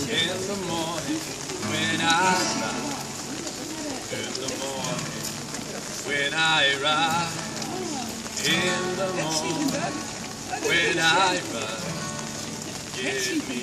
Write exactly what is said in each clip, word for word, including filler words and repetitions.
In the morning when I rise, in the morning when I rise, in the morning when I rise, give me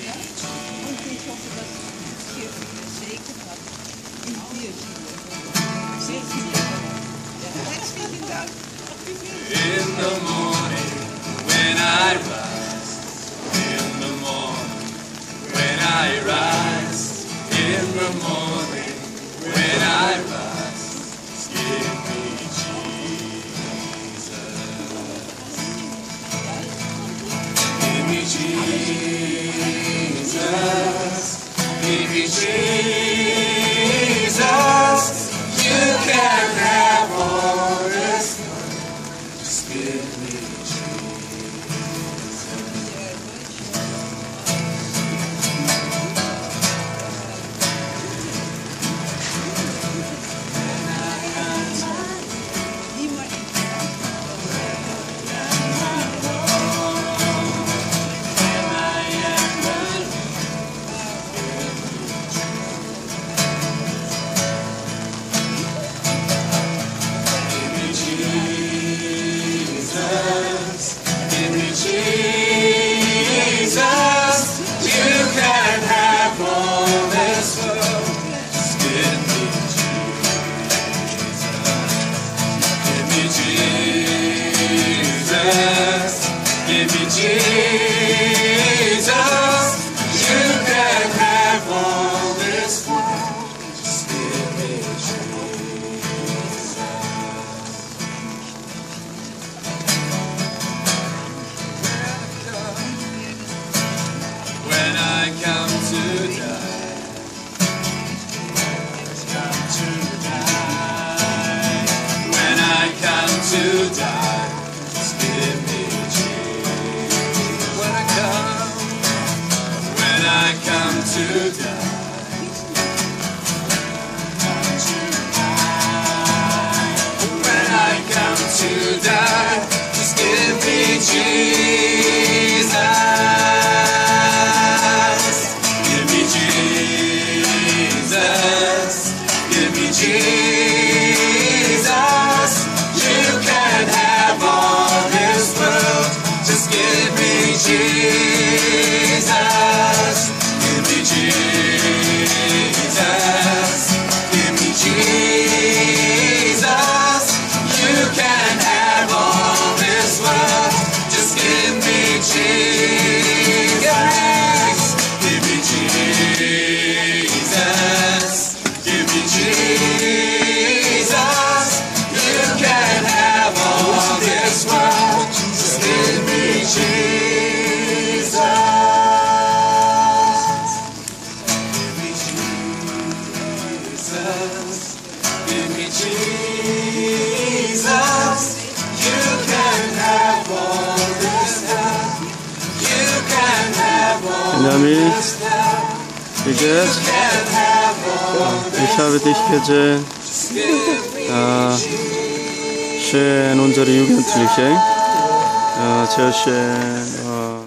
in the morning when I rise, in the morning when I rise, in the morning when I rise, give me Jesus, give me Jesus, give me Jesus, you can have all this. Just give me Jesus. Give me Jesus, you can have all this world. Just give me Jesus. When I come to die, come to die. When I come to die, just give me I come to die, come to die. When I come to die, just give me Jesus. Give me Jesus. Give me Jesus. You can have all this world. Just give me Jesus. Give me Jesus, give me Jesus, you can have all this world, just give me Jesus, give me Jesus, give me Jesus, you can have all this world, just give me Jesus. Give me Jesus, you can have all this love. You can have all this love. You can have all this love. Ich habe dich gesehen. Äh, schön unsere Jugendliche. Äh, sehr schön. Äh,